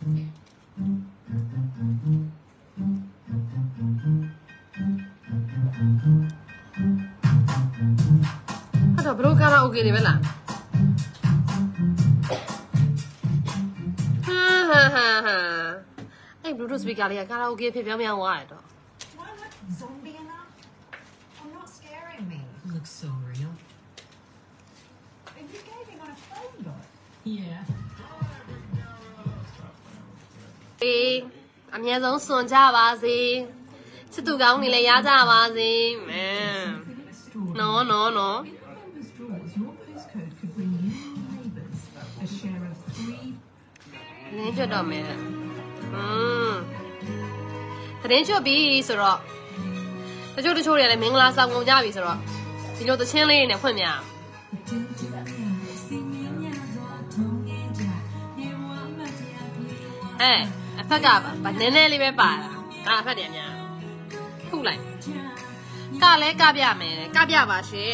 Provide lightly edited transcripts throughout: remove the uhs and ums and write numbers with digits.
Ada bro karaoke ni bela. Hey Bluetooth speaker ni karaoke phi piao piao wa ai to. Do I look zombie enough? I'm not scaring me. It looks so real. If you gave him on a phone book. Yeah. အမြဲဆုံးစွန်ကြပါစေချစ်သူကောင်းနေလဲရကြပါစေမင်း No Your postcode could bring you neighbours a share of 3. နင်းချွတ်တော့မယ်သတင်းချွတ်ပြီဆိုတော့တချို့တွေလည်းမင်္ဂလာဆောင်ကုန်ကြပြီဆိုတော့ဒီလိုသချင်းလေးတွေနဲ့ဖွင့်ပြအဖက်ကပါနည်းနည်းလေးပဲပါတာဒါအဖက်တယ်အများခုလိုက်ကလဲကပြမယ်ကပြပါရှင်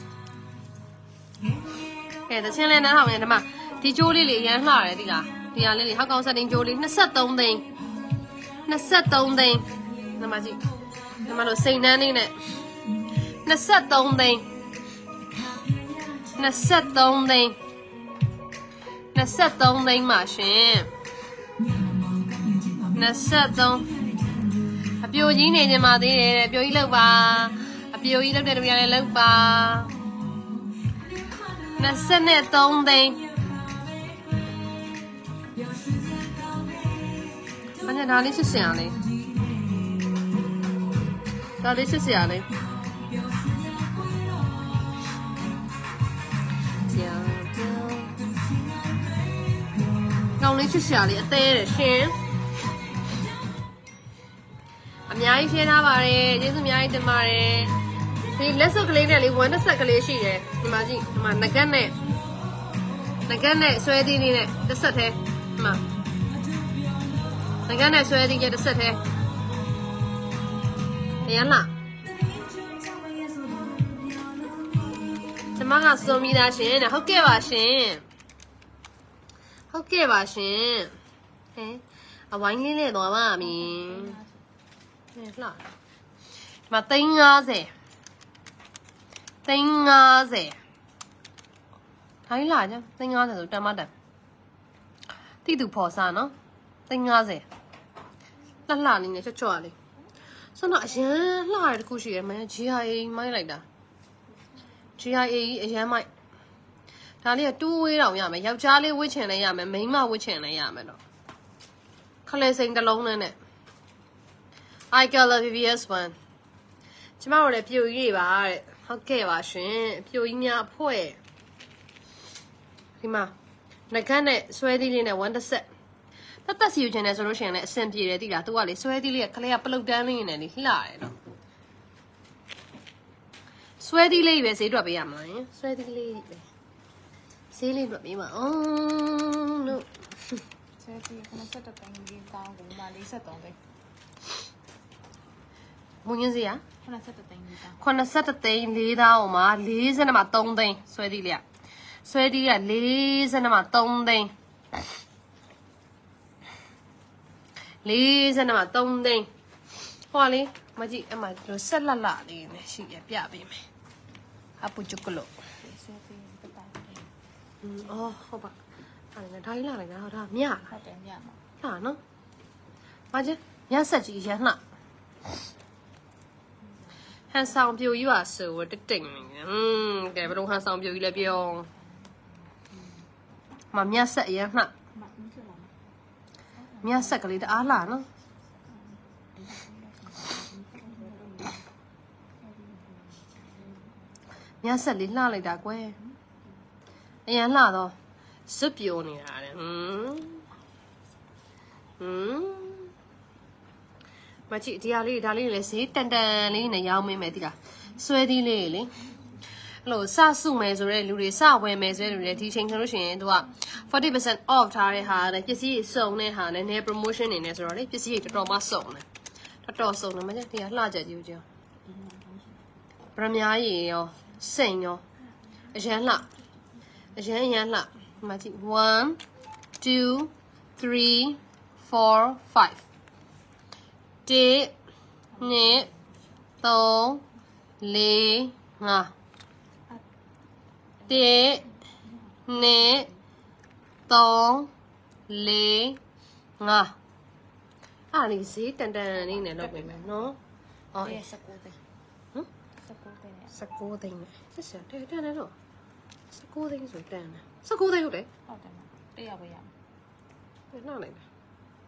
ကဲသချင်းလေးနားထောင်ရင်ဒီမှာဒီကျိုးလေးလေးရမ်းလှတယ်ဒီလားဒီဟာလေးဟောက်ကောင်စက်တင်ကျိုးလေး23သိန်း23သိန်းဒီမှာကြည့်ဒီမှာလို့စိန်နှန်းလေးနဲ့23သိန်း23သိန်း23သိန်းပါရှင်23အပြိုကြီးနေကြမှာသေးတယ်အပြိုကြီးလောက်ပါအပြိုကြီးလောက်တဲ့လူရလည်းလောက်ပါ23သိန်းဘာနဲ့ဒါလေးစစ်စင်ရလဲဒါလေးစစ်စင်ရလဲကောင်းလေးစစ်စင်ရလဲအသေးတယ်ရှင်အများကြီးရှင်းထားပါတယ်ကျေးဇူးအများကြီးတင်ပါတယ်ဒီလက်စွပ်ကလေးနဲ့လေးဝမ်းတစ်ဆက်ကလေးရှိတယ်ဒီမှာကြည့်ဒီမှာငကက်နဲ့ဆွဲသီးလေးနဲ့တစ်ဆက်သေးဒီမှာငကက်နဲ့ဆွဲသီးနဲ့တစ်ဆက်သေးအရင်လားကျမကစုံမိသားရှင်တဲ့ဟုတ်ကဲ့ပါရှင်ဟုတ်ကဲ့ပါရှင်ဟဲ့အဝိုင်းလေးနဲ့သွားပါမည်လှမ350ထိုင်းလာကြ350ဆိုတမတက်တိတူဖော်စားနော်350လှလေးနဲ့ချွတ်လေးဆိုတော့အရန်လှရတဲ့ခုရှိရမယ် GIA မိုက်လိုက်တာ GIA အရန်မိုက်ဒါလေးက2 way တောင်ရမယ်ယောက်ျားလေးဝစ်ချင်လည်းရမယ်မိန်းမဝစ်ချင်လည်းရမယ်တော့ခလဲစိန်တစ်လုံးနဲ့I color VVS1 ကျမတို့လည်းပြိုကြီးတွေပါတဲ့ဟုတ်ကဲ့ပါရှင်ပြိုကြီးများအဖွဲ့ဒီမှာငကတ်နဲ့ဆွဲသီးလေးနဲ့1တစ်ဆက်တက်စီယူချင်တယ်ဆိုလို့ရှိရင်လည်းအဆင်ပြေတယ်တိလားသူကလေဆွဲသီးလေးကခလေးကပလုတ်တန်းလေးနဲ့လေလှတယ်နော်ဆွဲသီးလေးပဲဈေးတွက်ပေးရမလားဆွဲသီးလေးပဲဈေးလေးတွက်ပေးပါအောင်လို့ဆွဲသီး90သိန်းကြီးတောင်းကိုမှ43သိန်းမွေးစရာ 90သိန်းကြီးတောင်း 90သိန်း4တောင်းမှာ40နဲ့မှ3သိန်းဆွဲသီးလေးကဆွဲသီးက40နဲ့မှ3သိန်း40နဲ့မှ3သိန်းဟောလေမကြည့်အမတို့ဆက်လက်လာလေးနဲ့ရှိရပြပေးမယ်အပူချူကလိုဆွဲသီးပတ်တာအော်ဟုတ်ပါအဲ့ဒါတိုင်းလာလိုက်တာဟောဒါမြလားဟုတ်တယ်မြမှာဟာနော်မကြည့်မြဆက်ကြီးရလှဟန်ဆောင်ပြိုကြီးပါဆိုတက်တိတ်ကဲဘယ်လိုဟန်ဆောင်ပြိုကြီးလဲပြောမမြဆက်ရလှမြဆက်ကလေးတအားလာနော်မြဆက်လေးလှလိုက်တာကွယ်အရင်လှတော့စွပြိုနေတာတဲ့မကြည့်ဒီဟာလေးဒါလေးလည်းဈေးတန်တန်လေးနဲ့ရောင်းမိမယ်တိလားဆွဲသီးလေးလေအဲ့လိုစစုမယ်ဆိုတဲ့လူတွေစဝယ်မယ်ဆိုတဲ့လူတွေဒီချိန်ဆိုလို့ရှိရင်သူက40% off ထားတဲ့ဟာနဲ့ပစ္စည်းစုံတဲ့ဟာနဲ့ ne promotion နေနေဆိုတော့လေပစ္စည်းတော်တော်မှစုံတယ်တော်တော်စုံတယ်မကြည့်ဒီကလှကြကြည့်ဦးကြပရမများရေရောစိန်ရောအရန်လှအရန်လှမကြည့်1 2 3 4 5 1 2 3 4 5 1 2 3 4 5အားလေးဈေးတန်တန်လေးနဲ့လုပ်ပေးမယ်နော်ဟော Đây là sạc cố tình. ဟမ် Sạc cố tình này. 19သိန်းနဲ့ဆက်ဆက်တန်တယ်တော့19သိန်းဆိုတန်တယ်19သိန်းဟုတ်တယ် Ở đây mà. Đây là bây giờ. နောက်လိုက်မယ်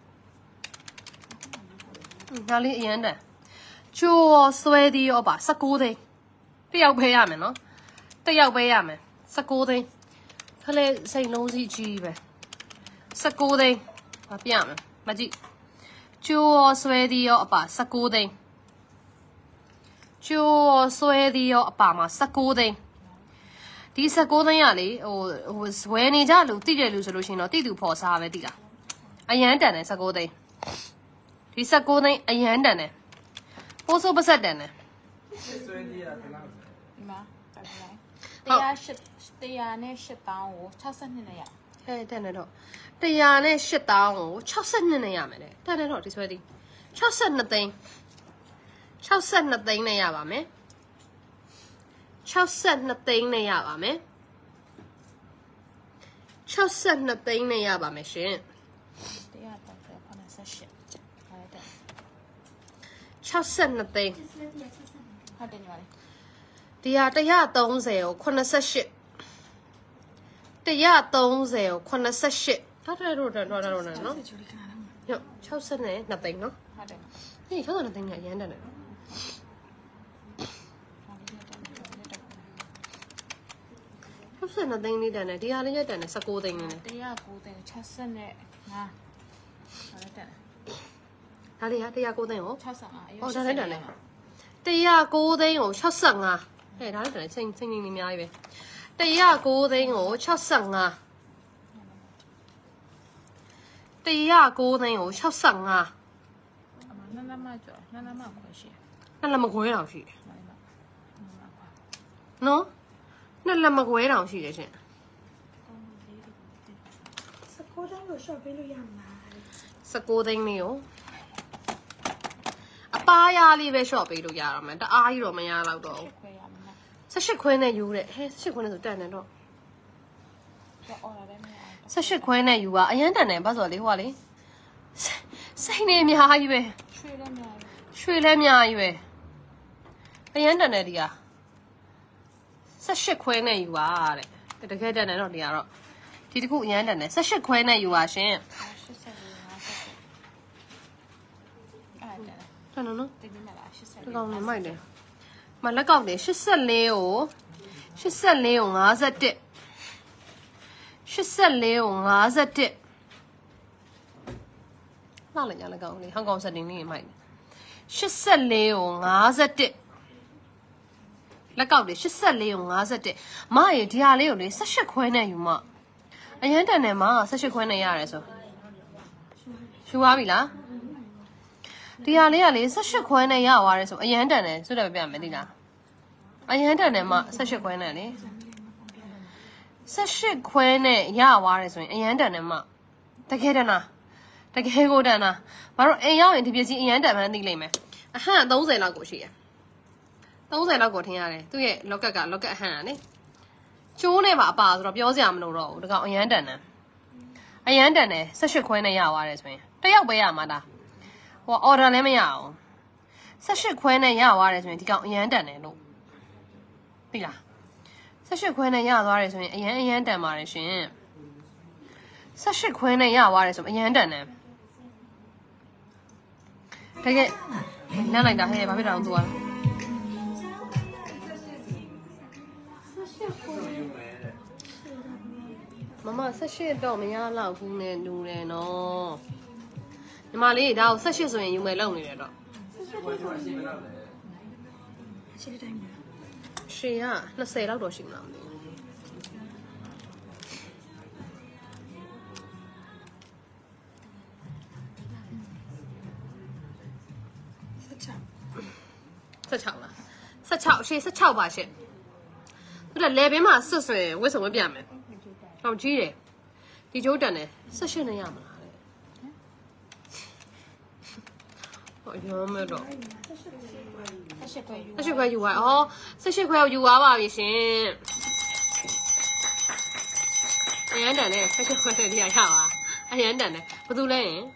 ညာလေးအရန်တန်ကျိုးဆွဲသည်ရောပါ19သိန်းတစ်ယောက်ပဲရမယ်နော်တစ်ယောက်ပဲရမယ်19သိန်းခလဲစိတ်လုံးစီကြီးပဲ19သိန်းမပြမယ်မကြည့်ကျိုးဆွဲသည်ရောအပါ19သိန်းကျိုးဆွဲသည်ရောအပါမှာ19သိန်းဒီ19သိန်းရလေဟိုဝယ်နေကြလို့တိတယ်လို့ဆိုလို့ရှိရင်တော့တိတူဖော်စားပဲတိလားအရန်တန်တယ်19သိန်းဒီ19သိန်းအရန်တန်တယ်ပိုးစိုးပစက်တန်တယ် Đi mà. Phải này. Đây là shit. Đây là này shit tao của 62 này ạ. ဟဲ့တန်တယ်တော့100နဲ့8000ကို62နဲ့ရမယ်လေတန်တယ်တော့ဒီဆွဲသည်62သိန်း62သိန်းနဲ့ရပါမယ်62သိန်းနဲ့ရပါမယ်62သိန်းနဲ့ရပါမယ်ရှင် Đây là tao phải con này sạc shit. Đây đây. 62သိန်း Hai đây như vậy. ဒီဟာ130ကို88 130ကို88ဒါတော့နော်ည60နဲ့2သိန်းနော် Hai đây mà. ဟေး60နဲ့2သိန်းကရမ်းတယ်နော် 62သိန်းလေးတန်တယ်ဒီဟာလေးရက်တန်တယ်19သိန်းလေးနဲ့ Đây là cố tình 60 này. Nga. Ở đây đây. ဒါလေးဟာ109သိန်းကို 60 à. အော်ဒါလည်းတန်တယ်109သိန်းကို65ဟဲ့ဒါလည်းတန်တယ်စိမ့်လေးများကြီးပဲ109သိန်းကို65 109သိန်းကို65 Mà nó mà chỗ. Nó mà khỏe shit. နှစ်လက်မခွဲတောင်ရှိတယ် Đây mà. Nó mà khỏe. နော်နှစ်လက်မခွဲတောင်ရှိတယ်ရှင် 19张有手背路样吗？ 19သိန်းလေးကိုအပားရလေးပဲ short ပေးလို့ရတော့မယ်တအားကြီးတော့မရတော့တော့ Khỏe à mà. 18ခွဲနဲ့ယူတဲ့ဟဲ့18ခွဲနဲ့ဆိုတန်တယ်တော့ Cho ở đây mà. 18ခွဲနဲ့ယူပါအရန်တန်တယ်ဘာဆိုလေဟိုကလေစိတ်နေအများကြီးပဲ Chui lên nhà. ရွှေလဲအများကြီးပဲအရန်တန်တယ်ဒီက18ခွဲနဲ့ယူပါတဲ့တကယ်တန်တယ်တော့ဒီကတော့ဒီတစ်ခုအရန်တန်တယ်18ခွဲနဲ့ယူပါရှင် À, đây này. တန်နော်နော် Tính là 80. ဒီကောင်နေမိုက်တယ်မလက်ကောက်တယ်84ကို51လှလိုက်ကြလက်ကောက်လေးဟောင်ကောင်စက်တင်လေးမိုက်တယ်84ကို51လက်ကောက်တယ်84ကို51မရေဒီဟာလေးကိုလေ18ခွဲနဲ့ယူမအရန်တန်တယ်မ18ခွဲနဲ့ရတယ်ဆိုရှူသွားပြီလားဒီဟာလေးကလေ18ခွဲနဲ့ရသွားတယ်ဆိုအရန်တန်တယ်ဆိုတော့ပြမယ်သိလားအရန်တန်တယ်မ18ခွဲနဲ့လေ18ခွဲနဲ့ရသွားတယ်ဆိုရင်အရန်တန်တယ်မတကယ်တန်လားတကယ်ကိုတန်လားဘာလို့အိမ်ရောက်ရင်ဒီပစ္စည်းအရန်တန်မှန်းသိလိမ့်မယ်အဟန့်30လောက်ကိုရှိရ30လောက်ကိုထင်ရတယ်သူ့ရဲ့ locket က locket အဟန့်อ่ะလေကျိုးနဲ့ပါအပါဆိုတော့ပြောစရာမလိုတော့ဘူးဒီကောင်အရန်တန်တယ်အရန်တန်တယ်18ခွဲနဲ့ရသွားတယ်ဆိုရင်တစ်ယောက်ပဲရမှာဒါဟို order လည်းမရအောင်18ခွဲနဲ့ရသွားတယ်ဆိုရင်ဒီကောင်အရန်တန်တယ်လို့ပြီလား18ခွဲနဲ့ရသွားတယ်ဆိုရင်အရန်တန်ပါတယ်ရှင်18ခွဲနဲ့ရသွားတယ်ဆိုအရန်တန်တယ်တကယ်လမ်းလိုက်တာဟဲ့ဘာဖြစ်တာလဲသူကမမ18တော့မရတော့ဘူးနဲ့လူတယ်နော်ညီမလေးဒါကို18ဆိုရင်ယူမယ်လုံနေတယ်တော့现在带你。 ရှင်က20လောက်တော့ရှိမလားမသိဘူး16လား16ရှေ့16ပါရှင့်သူကလေဘင်းမှာဆွတ်ဆွဲဝစ်စုံဝစ်ပြမယ်ဟောကြီးတယ်ဒီကျိုးတန်တယ်18နဲ့ရမလားတဲ့ရောမဲတော့ 18ခွဲယူ 18ခွဲယူပါအော်18ခွဲယူသွားပါပြီရှင်အရန်တန်နဲ့18ခွဲတည်းရရပါအရန်တန်နဲ့ဘာလို့လဲရင်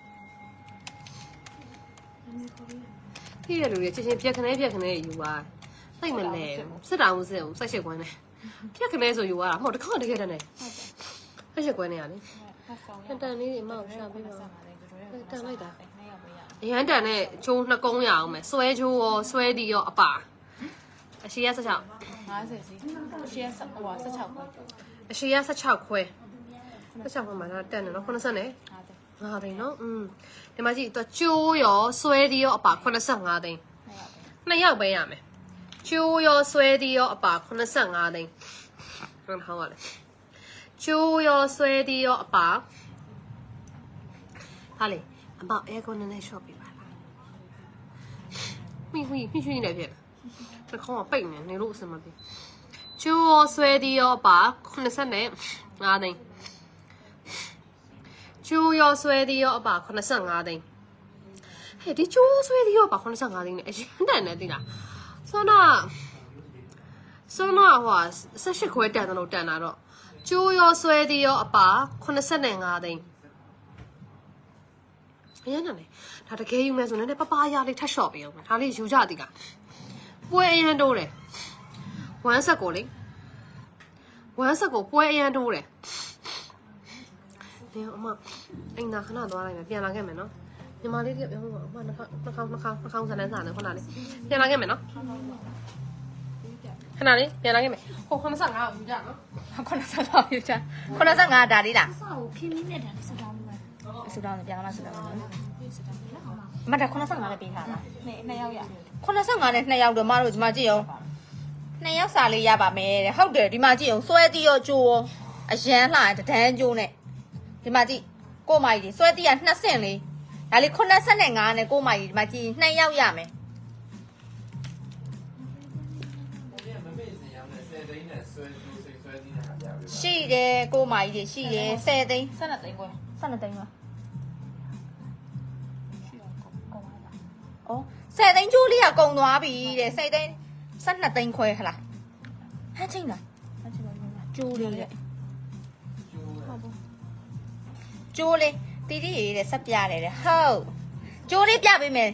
ဒီရလူတွေချင်းချင်းပြက်ခနဲယူပါသိမလဲစစ်တောင်စစ်18ခွဲနဲ့ပြက်ခနဲဆိုယူရတာမဟုတ်တခါတကယ်တန်းနဲ့18ခွဲနဲ့ရလေတန်လေးတွေမအောင်ရှာပေးပါတန်လိုက်တာအရန်တန်နဲ့ချိုး2ကုန်းရအောင်မယ်ဆွဲချိုးရောဆွဲဒီရောအပါအရှိရ16 50စီအရှိရဟို16ခွဲအရှိရ16ခွဲ16ခွဲမှာတက်နေနော်80နဲ့5သိန်းနော်ဒီမှာကြည့်တော့ကျိုးရောဆွဲဒီရောအပါ85သိန်း2ယောက်ပဲရမယ်ကျိုးရောဆွဲဒီရောအပါ85သိန်းဟုတ်ဟောလေကျိုးရောဆွဲဒီရောအပါဟာလေအမအဲကွန်နဲ့ shop ပြပါလားမိရွှေနေတယ်ပြတခေါင်းကပိတ်နေလို့အစမပြေကျိုးရောဆွဲဒီရောအပါ85သိန်းကျိုးရောဆွဲဒီရောအပါ85သိန်းဟဲ့ဒီကျိုးဆွဲဒီရောအပါ85သိန်းနဲ့အရင်တန်နေသိလားဆောနာဟို18ခွဲတန်တယ်လို့တန်တာတော့ကျိုးရောဆွဲဒီရောအပါ85သိန်းအရင်နဲ့ဒါတကယ်ယူမယ်ဆိုရင်လည်းပပရလေးထပ်လျှော့ပေးအောင်ဒါလေးယူကြသည်ကပွဲအရန်တိုးတယ်1ဆက်ကိုလေ1ဆက်ကိုပွဲအရန်တိုးတယ်ဒီအမအိမ်သာခဏသွားလိုက်မယ်ပြန်လာခဲ့မယ်နော်ညီမလေးပြောမှာအမနှာခေါင်းဇလန်းစားနေခုနလေးပြန်လာခဲ့မယ်နော်ခဏလေးပြန်လာခဲ့မယ်ဟို85ကိုယူကြနော် 85ယူချ85ဒါလေးလားဆောက်ခင်မင်းနဲ့ဒါလေးစတောင်းလို့ဆူတောင်းပြန်လာမှဆူတောင်းနော်မတာ85လည်းပေးထားလားနှစ်ယောက်ရ85နဲ့2ယောက်တော့မတို့ဒီမှာကြည့်အောင်2ယောက်စာလေးရပါမယ်တဲ့ဟုတ်တယ်ဒီမှာကြည့်အောင်ဆွဲတီးရောကြိုးရောအရန်လှတန်းကြိုးနဲ့ဒီမှာကြည့်ကိုမကြီးဆွဲတီးက2ဆင့်လေးဒါလေး85နဲ့ကိုမကြီးဒီမှာကြည့်2ယောက်ရမယ်ရှိတယ်ကိုမကြီးရှိတယ်10သိန်း12သိန်းခွဲ12သိန်းပါဩ10သိန်းကျိုးလေးကကုန်သွားပြီတဲ့10သိန်း12သိန်းခွဲဟလားဟမ်းချင်းလားကျိုးလေးတဲ့ကျိုးလေးတီတီရေးတဲ့ဆက်ပြတယ်တဲ့ဟုတ်ကျိုးလေးပြပေးမယ်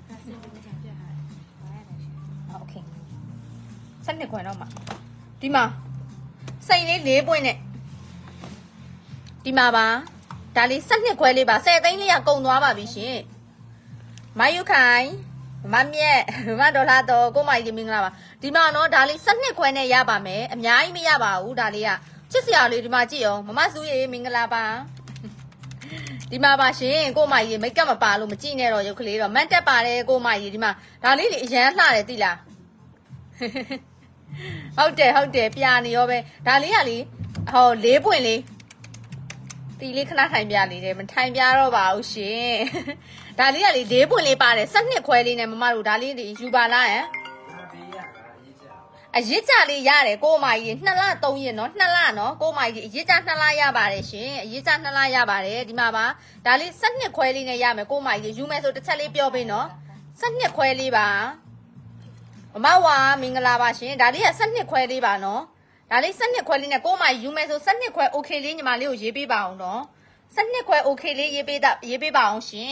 โอเค12ခွဲတော့မှာဒီမှာစိန်လေး4ပွင့်နဲ့ဒီမှာပါဒါလေး12ခွဲလေးပါ10သိန်းလေးကကုန်သွားပါပြီရှင်မယူခိုင်မမြက်မဒေါ်လာတော့ကိုမကြီးမင်္ဂလာပါဒီမှာနော်ဒါလေး12ခွဲနဲ့ရပါမယ်အများကြီးမရပါဘူးဒါလေးကချစ်စရာလေးဒီမှာကြည့်အောင်မမစုရေမင်္ဂလာပါဒီမှာပါရှင်ကိုမကြီးမိတ်ကပ်မပါလို့မကြည့်နဲ့တော့ရုပ်ကလေးတော့မတ်တက်ပါတယ်ကိုမကြီးဒီမှာဒါလေးလေအရန်လှတယ်သိလားဟုတ်တယ်ပြာနေရောပဲဒါလေးကလေဟော4ပွင့်လေးတီလေးခဏထိုင်ပြလေးတယ်မထိုင်ပြတော့ပါဘူးရှင်ဒါလေးကလေ4ပွင့်လေးပါတယ်12ခွဲလေးနဲ့မမတို့ဒါလေးတွေယူပါလားဟမ်အရစ်ကြလေးရတယ်ကိုမကြီး2လ3ရက်နော်2လနော်ကိုမကြီးအရစ်ကြ2လရပါတယ်ရှင်အရစ်ကြ2လရပါတယ်ဒီမှာပါဒါလေး12ခွဲလေးနဲ့ရမယ်ကိုမကြီးယူမယ်ဆိုတစ်ချက်လေးပြောပေးနော်12ခွဲလေးပါမမဝါမင်္ဂလာပါရှင်ဒါလေးက12ခွဲလေးပါနော်ဒါလေး12ခွဲလေးနဲ့ကိုမယူမယ်ဆို12ခွဲ okay လေးညီမလေးကိုရေးပေးပါအောင်နော်12ခွဲ okay လေးရေးပေးပါအောင်ရှင်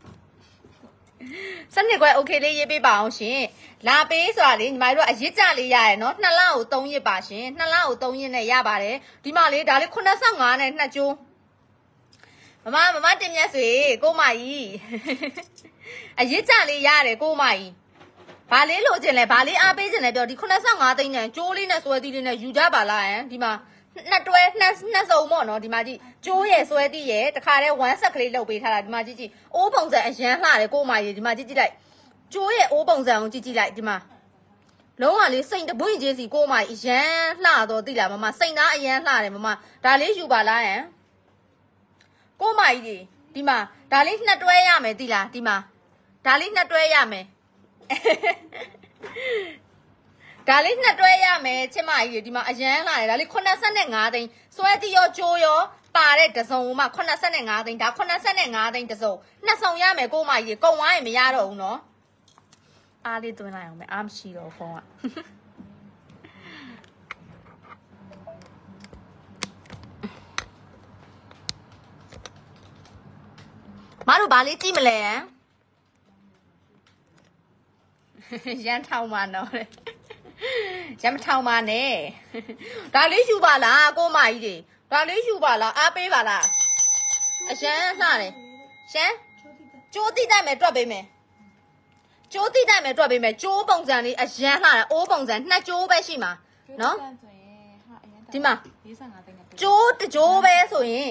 12ခွဲ okay လေးရေးပေးပါအောင်ရှင်လာပေးဆိုတာလေညီမတို့အရစ်ကြလေးရရနော်2လကို3ရက်ပါရှင်2လကို3ရက်နဲ့ရပါတယ်ဒီမှာလေဒါလေး85နဲ့2ကျိုးမမတင်မြတ်ဆွေကိုမကြီးအရစ်ကြလေးရတယ်ကိုမကြီးဘာလေးလိုချင်လဲဘာလေးအားပေးချင်လဲပြောဒီ85သိန်းနဲ့ကျိုးလေးနဲ့ဆွဲသီးလေးနဲ့ယူကြပါလားဟမ်ဒီမှာနှစ်တွဲနှစ်စုံပေါ့နော်ဒီမှာကြည့်ကျိုးရဲ့ဆွဲသီးရဲ့တခါတည်း1ဆက်ကလေးလုပ်ပေးထားတာဒီမှာကြည့်အိုးပုံစံအရန်လှတယ်ကိုမကြီးဒီမှာကြည့်လိုက်ကျိုးရဲ့အိုးပုံစံကိုကြည့်လိုက်ဒီမှာလုံးဝလေးစိန်တပွင့်ကြီးစီကိုမကြီးအရန်လှတော့သိလားမမစိန်သားအရန်လှတယ်မမဒါလေးယူပါလားဟမ်ကိုမကြီးဒီမှာဒါလေးနှစ်တွဲရမယ်သိလားဒီမှာဒါလေးနှစ်တွဲရမယ်ဒါလေးနှစ်တွဲရမယ်ချစ်မကြီးဒီမှာအရန်လာတယ်ဒါလေး85သိန်းစွဲတီရောကျိုးရောပပါတဲ့တစုံမှ85သိန်းဒါ85သိန်းတစုံနှစ်စုံရမယ်ကိုမကြီးကုံသွားရင်မရတော့ဘူးနော်အားလေးသွင်းလိုက်အောင်မယ်အားမရှိတော့ဖုန်းကမတို့ဘာလေးကြည့်မလဲရန်ထောင်ပါတော့ရမ်းထောင်ပါနဲ့ဒါလေးယူပါလားကိုမကြီးတွေဒါလေးယူပါလားအားပေးပါလားအရန်လှတယ်ရှမ်းကျိုးတိတိုက်မယ်တွက်ပေးမယ်ကျိုးတိတိုက်မယ်တွက်ပေးမယ်ကျိုးပုံစံလေးအရန်လှတယ်အိုးပုံစံနှစ်ကျိုးပဲရှိမှာနော်ဒီမှာကျိုးတကျိုးပဲဆိုရင်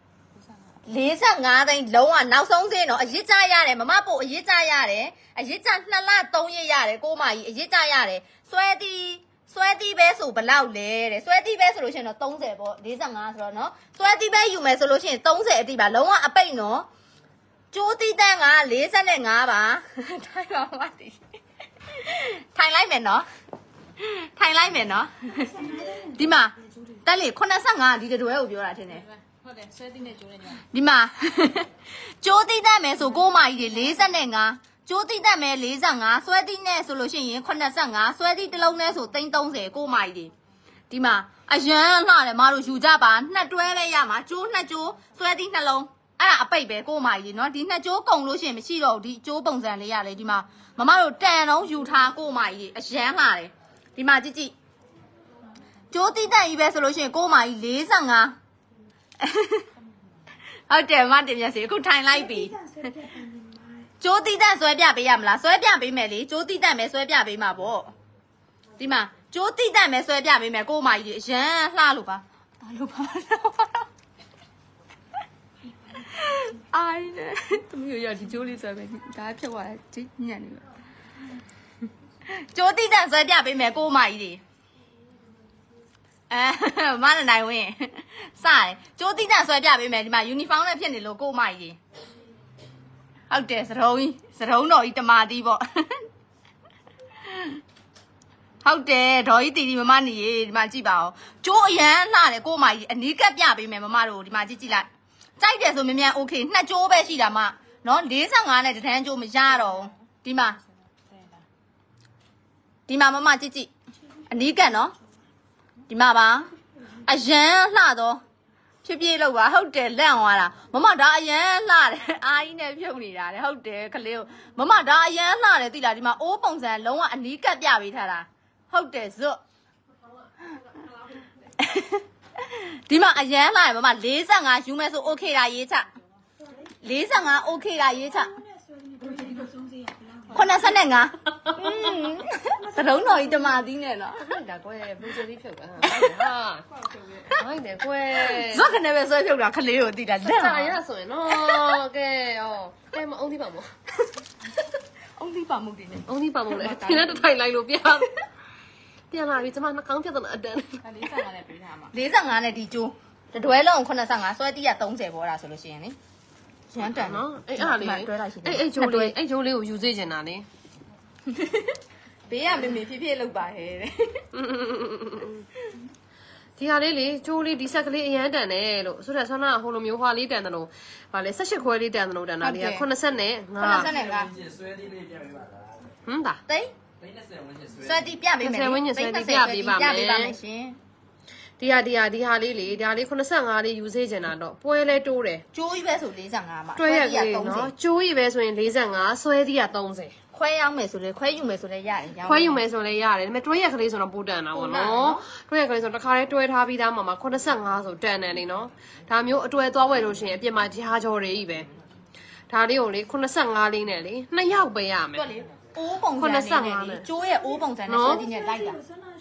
45သိန်းလုံးဝနောက်ဆုံးစင်းတော့အရစ်ကြရတယ်မမပို့အရစ်ကြရတယ်အရစ်ကြ2လ3ရက်ရတယ်ကိုမကြီးအရစ်ကြရတယ်ဆွဲတီးပဲဆိုဘလောက်လဲတဲ့ဆွဲတီးပဲဆိုလို့ရှိရင်တော့30ပေါ့45ဆိုတော့နော်ဆွဲတီးပဲယူမယ်ဆိုလို့ရှိရင်30အတိပါလုံးဝအပိတ်နော်ကျိုးတီးတန်းက45ပါထိုင်ပါမတီထိုင်လိုက်မယ်နော်ထိုင်လိုက်မယ်နော်ဒီမှာတက်လေ85ဒီတွဲကိုပြောတာထင်တယ်ဟုတ်တယ်ဆွဲတီးနဲ့ကျိုးနဲ့ညဒီမှာကျိုးတီးတန်းမယ်ဆိုကိုမကြီးတွေ45ကျိုးတိတက်မယ်45ဆွဲတိနဲ့ဆိုလို့ရှိရင်85ဆွဲတိတစ်လုံးနဲ့ဆို30ကိုမိုက်ဒီဒီမှာအရန်လှတယ်မတို့ယူကြပါနှစ်တွဲပဲရမှာကျိုးနှစ်ကျိုးဆွဲတိနှလုံးအဲ့ဒါအပိတ်ပဲကိုမိုက်ဒီเนาะဒီနှစ်ကျိုးကုန်လို့ရှိရင်မရှိတော့ဘူးဒီကျိုးပုံစံလေးရလေဒီမှာမမတို့တန်တော့ယူထားကိုမိုက်ဒီအရန်လှတယ်ဒီမှာကြည့်ကျိုးတိတက်ကြီးပဲဆိုလို့ရှိရင်ကိုမိုက်45ဟုတ်တယ်မတင်ပြစီအခုထိုင်လိုက်ပြီကျိုးတိတက်ဆွဲပြပေးရမလားဆွဲပြပေးမယ်လေကျိုးတိတက်မယ်ဆွဲပြပေးမှာပေါ့ဒီမှာကျိုးတိတက်မယ်ဆွဲပြပေးမယ်ကိုမကြီးအရန်လှလို့ပါဘာလို့ပါအိုင်သူမျိုးရဒီကျိုးလေးဆွဲပဲဒါဖြုတ်သွားတယ်ဒီညံ့နေလို့ကျိုးတိတက်ဆွဲပြပေးမယ်ကိုမကြီးမနနိုင်ဝင်စတယ်ကျိုးတိတက်ဆွဲပြပေးမယ်ဒီမှာယူနီဖောင်းနဲ့ဖြစ်နေလို့ကိုမကြီးဟုတ်တယ်စရုံးတော်ကြီးတမာတီးပေါ့ဟုတ်တယ်ဒေါ်ကြီးတီတီမမနေရေဒီမှာကြည့်ပါဦးကျိုးအရန်လှတယ်ကိုမကြီးအနီးကပ်ပြပေးမယ်မမတို့ဒီမှာကြည့်လိုက်ကြိုက်တယ်ဆိုမြန်မြန်โอเคနှစ်ကျိုးပဲရှိတာမနော်45နဲ့တန်းကျိုးမရတော့ဒီမှာမမကြည့်အနီးကပ်နော်ဒီမှာပါအရန်လှတော့ဖြစ်ပြလို့ပါဟုတ်တယ်လက်အောင်လာမမဒါအရန်လှတယ်အာကြီးနဲ့ဖြုတ်နေတာလေဟုတ်တယ်ခလေးကိုမမဒါအရန်လှတယ်သိလားဒီမှာအိုးပုံစံလုံးဝအနီးကပ်ပြပေးထားတာဟုတ်တယ်ဇွတ်ဒီမှာအရန်လှတယ်မမ45ယူမယ်ဆိုโอเคတာရေးချ45โอเคတာရေးချ85သရုံးတော်ကြီးတမာသီးနဲ့နော်ဒါကွယ်ဘူဂျယ်လေးဖြုတ်တာဟာဟိုင်းတယ်ကွယ်ဇွတ်ကနေပဲဆွဲဖြုတ်တာခလေးကိုသိတာလက်စာရဆိုရင်နော်ကဲကဲမအုံးသီးပါမို့အုံးသီးပါမှုဒီနဲ့အုံးသီးပါမို့လေဒီနဲ့ထိုင်လိုက်လို့ပြန်လာပြီကျမနှာခေါင်းပြတ်တော့အတန်း 45နဲ့ပေးထားမှာ45နဲ့ဒီကျိုးတတွဲလုံး85ဆွဲတီးရ30ပေါ့ဒါဆိုလို့ရှိရင်လေရန်တန်နော်အဲ့အားလေးအဲ့ဂျိုးလေးကိုယူစေချင်တာလေဘေးကမေမေဖြည်းဖြည်းလောက်ပါဟဲ့တဲ့ဒီဟာလေးလေကျိုးလေးဒီဆက်ကလေးအရန်တန်တယ်လို့ဆိုတော့ဆောနာဟိုလိုမျိုးဟွာလေးတန်တယ်လို့ဗာလေ18ခွဲလေးတန်တယ်လို့တန်တာလေးက80နဲ့ 85 ဆွဲသေးလေးပြပေးပါလားဟမ်ဒါသိန်း 30ဝန်းကျင်ဆွဲတီးပြပေးမယ် 30ဝန်းကျင်ဆွဲတီးပြပေးပါမယ်ရှင်ဒီဟာလေးလေဒါလေး85လေးယူစေချင်တာတော့ပွဲလဲတိုးတယ်ကျိုးကြီးပဲဆို45ပါတွဲရကလေးနော်ကျိုးကြီးပဲဆိုရင်45ဆွဲသီးက30 ခွဲရောက်မယ်ဆိုလေခွဲယူမယ်ဆိုလေရတယ်ခွဲယူမယ်ဆိုလေရတယ်ဒါပေမဲ့တွဲရကလေးဆိုတော့ပိုတန်တာပေါ့နော်တွဲရကလေးဆိုတခါလေးတွဲထားပြီးသားမှာ85ဆိုတန်တယ်လေနော်ဒါမျိုးအတွေ့သွားဝယ်လို့ရှိရင်အပြင်မှာဂျာကြော်တွေကြီးပဲဒါလေးကိုလေ85လေးနဲ့လေ2ယောက်ပဲရမယ်တွက်လေအိုးပုံစံနဲ့ကျိုးရဲ့အိုးပုံစံနဲ့ဆွဲတီးနဲ့လိုက်တာ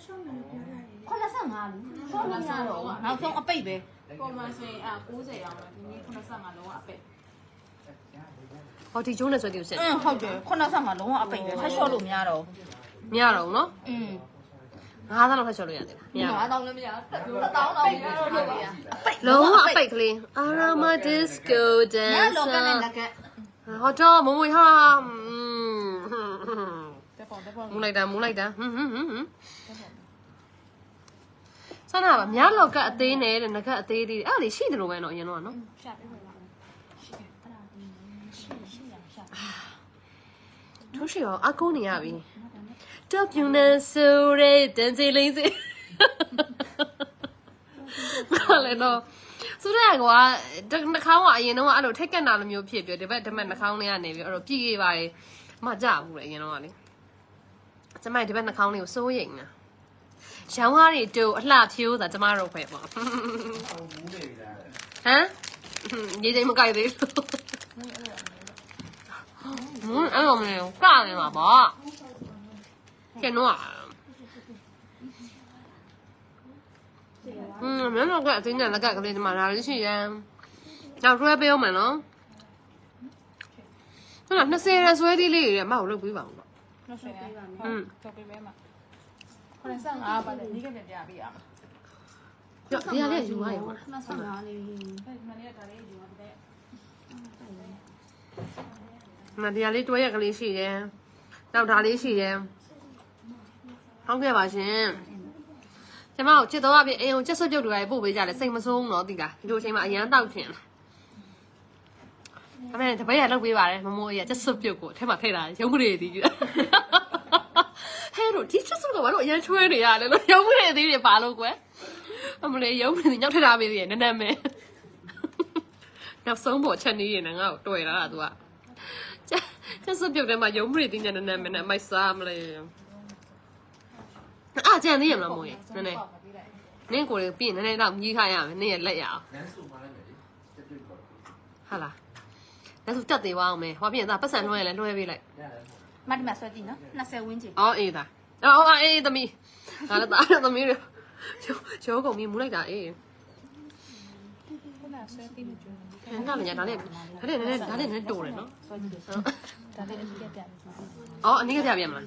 85လေးရှော့လို့ရတော့နောက်ဆုံးအပိတ်ပဲပုံမှန်ဆိုရင်90ရောင်းတယ်ဒီနေ့85လုံးဝအပိတ်ဟောဒီကျိုးနဲ့ဆွဲတီးကိုစစ်ဟုတ်တယ်85လုံးဝအပိတ်ပဲဖက်ရှော့လို့မရတော့မရတော့နော်9000လောက်ဖက်ရှော့လို့ရတယ်လား 9000လည်းမရ1000တောင်ရတော့လို့ရလုံးဝအပိတ်ကလေး Aroma Disco Dance ညလောကနဲ့လက်ကဟောတော့မမွေဟာမူလိုက်တာ Sao nào mà nhá lộc cả tí này là nó cả tí đi. À, đi xí được rồi nó yên nó. Chú sĩ à, à cô này à bị. Chấp nhận là số đấy, đến gì lấy gì. Nó lại nó. Số đấy quá, nó không à yên nó à, rồi thích cái nào là nhiều phiền phiền, để vậy để mà nó không này anh này, rồi pi vậy mà giả vụ đấy yên nó đi. Cho mày để vậy nó không này số hình à. Sáng hoa thì đều là thiếu là cho mà rồi khỏe bỏ. Hả? Vậy thì một cái gì? Ăn không nhiều, cá này mà bỏ. Cái nó à? Nếu nó cái tính là cái gì mà là cái gì à? Nào rồi béo mà nó. Nó xe ra xuôi đi liền mà không quý bằng. Nó xuôi à? Cho cái bé mà. Con sang à, bà đấy cái này đẹp à? Đi ra đây dùng ai mà? Nó sang à đi. Mà đi ra đây tôi cái lý gì đấy? Đâu ra lý gì đấy? Không nghe bà xin. Chả mà chết đó bị em chết sốt cho đuổi bố bây giờ là sinh mà xuống nó thì cả. Rồi xem mà anh tao chuyện. Hôm nay thì bây giờ đâu bị bà đấy mà mua giờ chết sốt cho của thế mà thế là giống cái gì vậy? Hay rồi chết sốt của bà nội nhân chơi này à, nó giống cái gì để bà luôn quá. Ông lấy giống thì nhóc thế nào bây giờ nên mẹ. Nhóc sống bộ chân đi nè ngao tuổi đó là tụi ạ. Chết sốt cho mà giống gì thì nhận nên mẹ mày sao mà lại. À,这样你也不摸耶，奶奶，你过来变，奶奶让你看呀，你也累呀。好啦，那是脚底哇没，我变大，不散落来，落回来。 妈的，买手机呢？那谁问题？ 哦，哎的，哦哎的咪，啊那打的咪了，小狗咪冇来打哎。那人家打那多人喏。哦，你个这边嘛？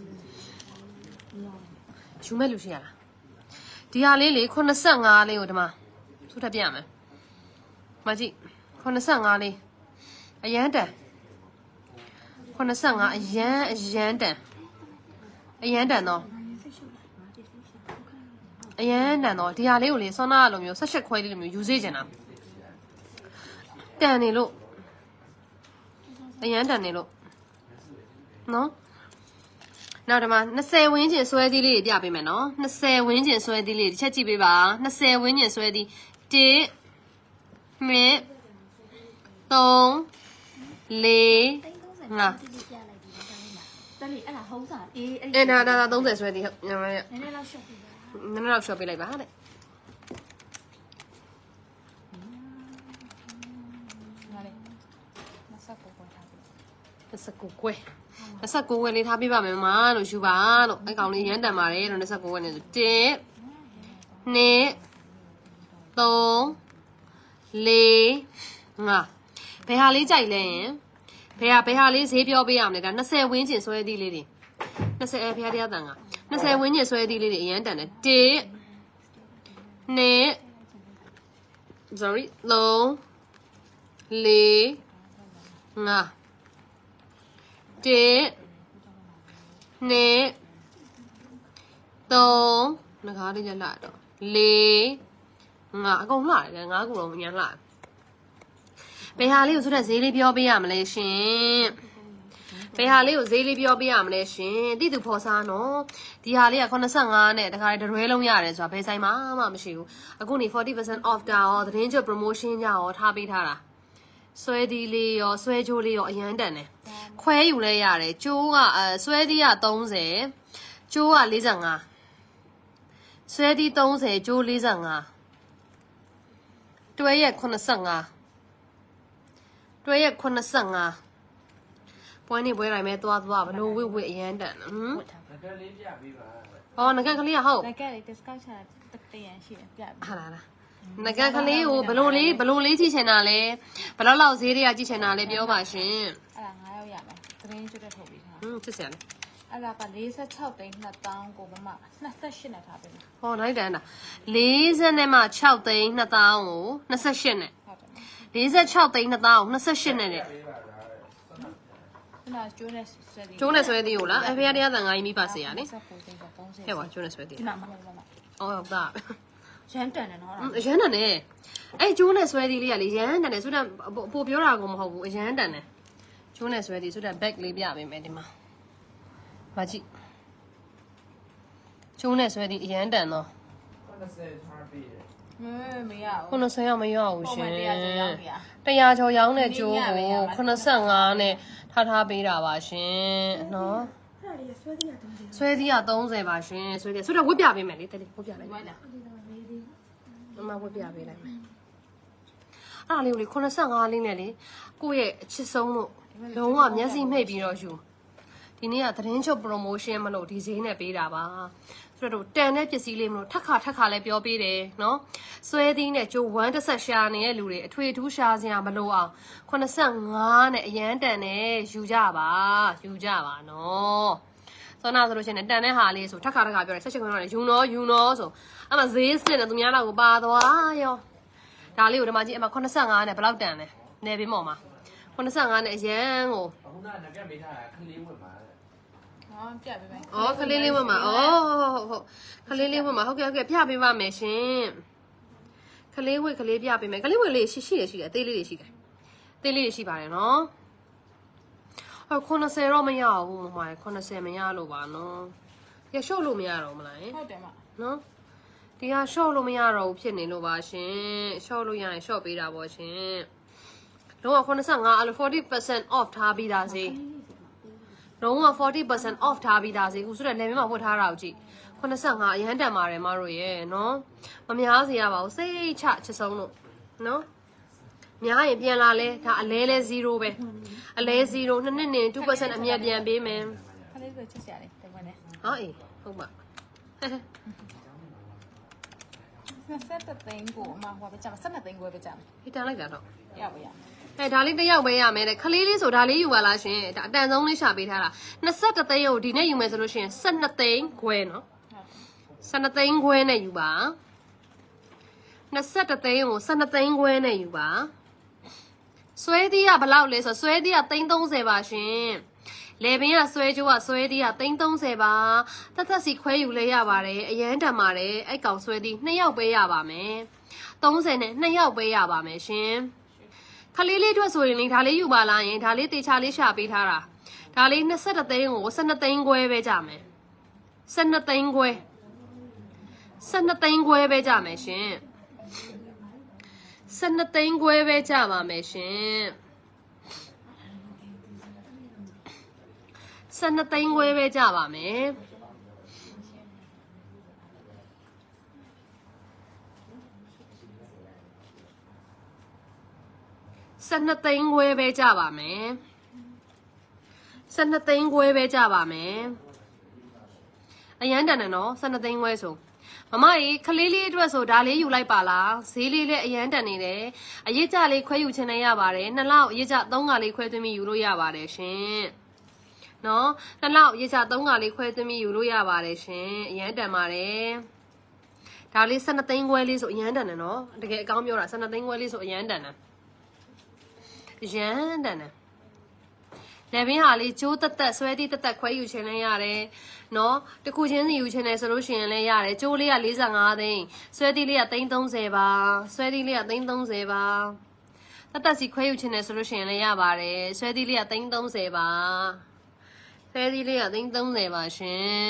熊妹就是呀啦，第二类可能生啊类有的嘛，出他边嘛，马吉可能生啊类，一样的，可能生啊一样的，一样的喏，一样的喏，第二类有嘞，上哪了没有？40块的没有？有这件呐，单的喽，一样的喽，喏。nào đó mà nó xe nguyên chuyện xoay đi liền đi à bên mày nó xe nguyên chuyện xoay đi liền chắc chị biết bà nó xe nguyên chuyện xoay đi chị mẹ tông lê à ê nào tông dậy xoay đi nó lao sửa bị lại bá đấy nó sắc củ quê nó sắc củ quê đi tháp đi bà mẹ má rồi chú bà rồi cái còng đi nhắn đàn mà đấy rồi nó sắc củ quê này chế nè tông lê à bé hà lý chạy lên bé hà lý dễ biểu bây giờ này cả nó sẽ nguyên chuyện xoay đi đi nó sẽ bé đi đằng à nó sẽ nguyên chuyện xoay đi đi nhắn đàn này chế nè sorry tông lê à chế nè tông nó khó đi nhắn lại đó lê ngã cũng lại ngã cũng rồi nhắn lại bé hà liu số là dễ lấy biểu bây giờ mà lấy xin bé hà liu dễ lấy biểu bây giờ mà lấy xin đi từ phố xa nó đi hà liu con nó sang à nè đại khái rồi lâu nhà rồi sao bé sai mà chịu à cũng 40% off down thì cho promotion nhau thà bị thà là xoay đi liu xoay chỗ liu anh nhận đàn này khoeอยู่เลยอ่ะเลยจูอ่ะဆွဲဒီอ่ะ30จูอ่ะ45ဆွဲဒီ30จู45တွဲရက်85တွဲရက်85ပွဲနေပွဲတိုင်းမဲ့သွားဘလို့ဝစ်အရန်တန်ဟမ်那个零价比吧。 ဟောငကကလေးဟုတ်လက်ကလေး discount ချတာတရန်ရှိတယ်ပြပြီဟာလားငကကလေးကိုဘလို့လေးကြည့်ချင်တာလဲဘလောက်လောက်ဈေးတွေကကြည့်ချင်တာလဲပြောပါရှင်အဲ့ဒါ9ရောက်ရမယ်သတင်းကျွတ်ထုတ်ပြီးထားချစ်စရာလေအဲ့ဒါက46သိန်း2000ကိုမ28နဲ့ထားပေးမယ်ဟောနိုင်တယ်လား40နဲ့မှ6သိန်း2000ကို28နဲ့ဟုတ်တယ် 46သိန်း2000ကို28နဲ့ခုနကျိုးနဲ့ဆွဲပြီးကျိုးနဲ့ဆွဲသေးကိုလားအဖေရတရားတန်ငါကြီးမိပါစေရနိ 30သိန်း30 ဟဲ့ပါကျိုးနဲ့ဆွဲသေးဒီမှာမအော်ဟုတ်တာရမ်းတန်တယ်နော်အရန်တန်တယ်အဲ့ကျိုးနဲ့ဆွဲသေးလေးကလေရန်တန်တယ်ဆိုတော့ပိုပြောတာကိုမဟုတ်ဘူးအရန်တန်တယ်ကျိုးနဲ့ဆွဲသေးဆိုတော့ back လေးပြပေးမယ်ဒီမှာမကြည့်ကျိုးနဲ့ဆွဲသေးအရန်တန်တော့ 80 ထားပေးတယ်မရဘူး 90ရောက်မရောက်ဘူးရှင်တရားကျော်ရောက်နေရ 100ကျော်ရောင်းတဲ့ကျိုးကို85နဲ့ထားပေးတာပါရှင်နော်ဆွဲသီးက30ပါရှင်ဆွဲသီးဆိုတော့ဝတ်ပြပေးမယ်လေတဲ့လေးဝတ်ပြလိုက်ဝိုင်းလားမမဝတ်ပြပေးလိုက်မယ်အားလေးကိုလေ85လေးနဲ့လေကိုယ့်ရဲ့အချစ်ဆုံးလို့လုံးဝမျက်စိမှိတ်ပြီးတော့ယူဒီနေ့ကသတင်းချုပ် promotion မလို့ဒီဈေးနဲ့ပေးတာပါဆိုတော့တန်တဲ့ပစ္စည်းလေးမလို့ထက်ခါလည်းပြောပေးတယ်နော်ဆွဲသီးနဲ့ကျိုး1တစ်ဆက်ရှာနေတဲ့လူတွေအထွေထူးရှာစရာမလိုအောင်85နဲ့အရန်တန်နဲ့ယူကြပါနော်စောနာဆိုလို့ရှိရင်တန်တဲ့ဟာလေးဆိုထက်ခါပြောတယ်ဆက်ချက်ခွန်းတော့ယူနော်ဆိုအမဈေးစစ်နဲ့သူများတော့ကိုပါသွားရောဒါလေးကိုဒီမှာကြည့်အမ85နဲ့ဘယ်လောက်တန်လဲနေပေးမော်မှာ85နဲ့အရန်ကိုအခုနကငါပြပေးထားတာခလေးဝင်ပါပြပေးမယ်อ๋อခလေးလေးဝင်မှာဟုတ်ခလေးလေးဝင်မှာဟုတ်ကဲ့ပြပေးပါမယ်ရှင်ခလေးဝိတ်ခလေးပြပေးမယ်ခလေးဝိတ်လေးရှိတယ်အသေးလေးတွေရှိတယ်အသေးလေးတွေရှိပါတယ်နော်90တော့မရဘူးမမ90မရလို့ပါနော်ရရှုပ်လို့မရတော့မလားဟုတ်တယ်မနော်ဒီဟာရှော့လို့မရတော့ဘူးဖြစ်နေလို့ပါရှင်ရှော့လို့ရရင်ရှော့ပေးတာပေါ့ရှင်လုံးဝ85အဲ့လို40% off ထားပြီးသားစေလုံးဝ40% off ထားပြီးသားစေအခုဆိုတော့ level မှာဝတ်ထားတာကိုကြည့်85အရန်တန်ပါတယ်မတို့ရဲ့နော်မများစေရပါဘူးစိတ်ချချစ်ဆုံးလို့နော်များရင်ပြန်လာလဲဒါအလဲလဲ0ပဲအလဲ0နှစ်နှစ်နေ 2% အမြတ်ပြန်ပေးမယ်ခလေးဆိုချစ်စရာလေးတမန်နဲ့ဟာအေးဟုတ်ပါ 20သိန်းကိုအမဟိုပဲကြာ12သိန်းကိုပဲကြာဒီတန်လိုက်တာတော့ရပါရဒါလေးတစ်ယောက်ပဲရမယ်တဲ့ခလေးလေးဆိုဒါလေးယူပါလားရှင်ဒါအတန်ဆုံးလေးရှာပေးထားတာ21သိန်းကိုဒီနေ့ယူမယ်ဆိုလို့ရှင်12သိန်းခွဲနော်12သိန်းခွဲနဲ့ယူပါ21သိန်းကို12သိန်းခွဲနဲ့ယူပါဆွဲသီးကဘယ်လောက်လဲဆိုဆွဲသီးက330ပါရှင်လေပင်ကဆွဲကြိုးကဆွဲသီးက330ပါတက်စီခွဲယူလဲရပါတယ်အရန်တန်ပါတယ်အဲ့ကောင်ဆွဲသီး2ယောက်ပဲရပါမယ်30နဲ့2ယောက်ပဲရပါမယ်ရှင်ခလေးလေးအတွက်ဆိုရင်လေဒါလေးယူပါလားယင်ဒါလေးတေချာလေးရှာပေးထားတာဒါလေး21သိန်းကို12သိန်းခွဲပဲကြမယ်12သိန်းခွဲ12သိန်းခွဲပဲကြမယ်ရှင်12သိန်းခွဲပဲကြပါမယ်ရှင်12သိန်းခွဲပဲကြပါမယ်12သိန်းခွဲပဲကြပါမယ်12သိန်းခွဲပဲကြပါမယ်အရန်တန်တယ်နော်12သိန်းခွဲဆိုမမကြီးခလေးလေးအတွက်ဆိုဒါလေးယူလိုက်ပါလားဈေးလေးလည်းအရန်တန်နေတယ်အရေးကြလေးခွဲယူချင်နေရပါတယ်2လောက်အရေးကြ3ကလေးခွဲသွင်းပြီးယူလို့ရပါတယ်ရှင်နော်2လောက်အရေးကြ3ကလေးခွဲသွင်းပြီးယူလို့ရပါတယ်ရှင်အရန်တန်ပါတယ်ဒါလေး12သိန်းခွဲလေးဆိုအရန်တန်တယ်နော်တကယ်အကောင်းပြောတာ12သိန်းခွဲလေးဆိုအရန်တန်တယ်ရန်တန်တယ်လေဘင်းဟာလေးကျိုးတက်ဆွဲသီးတက်ခွဲယူချင်လဲရတယ်နော်တခုချင်းစီယူချင်တယ်ဆိုလို့ရှိရင်လည်းရတယ်ကျိုးလေးက45သိန်းဆွဲသီးလေးက330ပါဆွဲသီးလေးက330ပါတက်စီခွဲယူချင်တယ်ဆိုလို့ရှိရင်လည်းရပါတယ်ဆွဲသီးလေးက330ပါဆွဲသီးလေးက330ပါရှင်